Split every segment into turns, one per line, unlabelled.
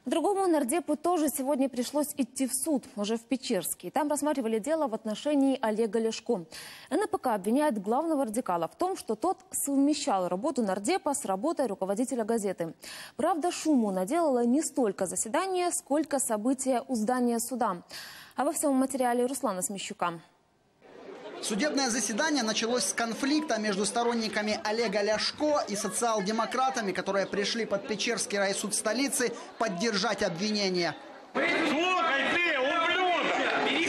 Другому нардепу тоже сегодня пришлось идти в суд, уже в Печерский. Там рассматривали дело в отношении Олега Ляшко. НПК обвиняет главного радикала в том, что тот совмещал работу нардепа с работой руководителя газеты. Правда, шуму наделало не столько заседание, сколько события у здания суда. А во всем материале Руслана Смещука.
Судебное заседание началось с конфликта между сторонниками Олега Ляшко и социал-демократами, которые пришли под Печерский райсуд столицы поддержать обвинение.
Слухай ты, ублюдок!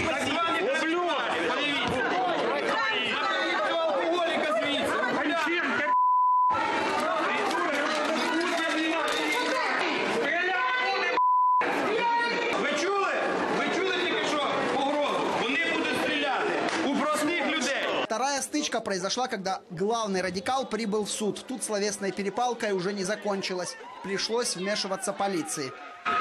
Вторая стычка произошла, когда главный радикал прибыл в суд. Тут словесной перепалкой уже не закончилась. Пришлось вмешиваться полиции.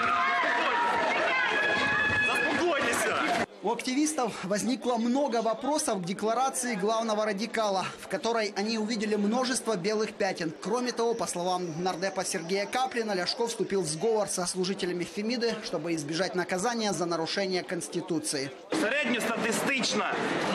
У активистов возникло много вопросов к декларации главного радикала, в которой они увидели множество белых пятен. Кроме того, по словам нардепа Сергея Каплина, Ляшко вступил в сговор со служителями Фемиды, чтобы избежать наказания за нарушение Конституции.
Середньостатистична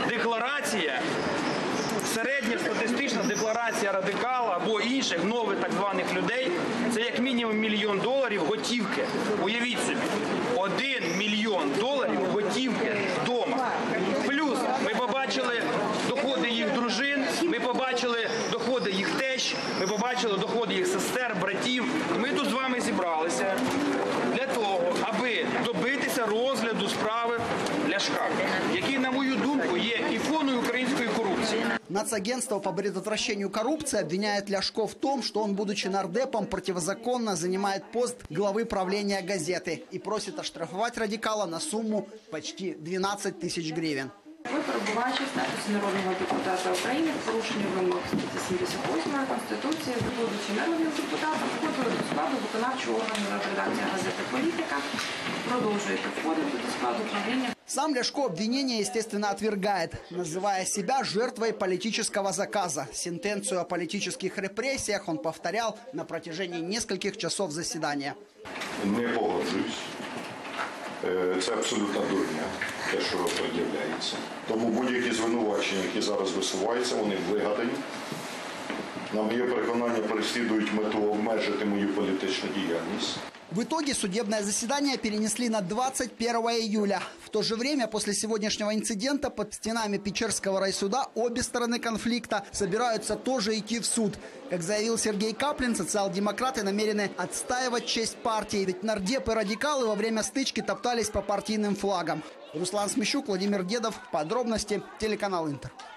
декларація радикала або інших нових так званих людей – це як мінімум $1 мільйон готівки. Уявіть собі, $1 мільйон готівки вдома. Плюс ми побачили доходи їх дружин, ми побачили доходи їх тещ, ми побачили доходи їх сестер, братів. І ми тут з вами зібралися для того, аби добитися розгляду справи Ляшка, який, на мою думку, є іконою української корупції.
Нацагентство по предотвращению коррупции обвиняет Ляшко в том, что он, будучи нардепом, противозаконно занимает пост главы правления газеты и просит оштрафовать радикала на сумму почти 12 тысяч гривен.
Ви, перебуваючи в статусі народного депутата України, в порушенні вимог статті 78 Конституції, будучи народним депутатом, входили до складу виконавчого органу редакції газети «Політика», продовжуєте входити до складу правління.
Сам Ляшко обвинение, естественно, отвергает, называя себя жертвой политического заказа. Сентенцию о политических репрессиях он повторял на протяжении нескольких часов заседания.
Не погоджуюсь. Це абсолютна дурня, те, що пред'являється. Тому будь-які звинувачення, які зараз висуваються, вони вигадані. На моє переконання, переслідують мету обмежити мою політичну діяльність.
В итоге судебное заседание перенесли на 21 июля. В то же время, после сегодняшнего инцидента, под стенами Печерского райсуда обе стороны конфликта собираются тоже идти в суд. Как заявил Сергей Каплин, социал-демократы намерены отстаивать честь партии. Ведь нардепы и радикалы во время стычки топтались по партийным флагам. Руслан Смещук, Владимир Дедов. Подробности. Телеканал Интер.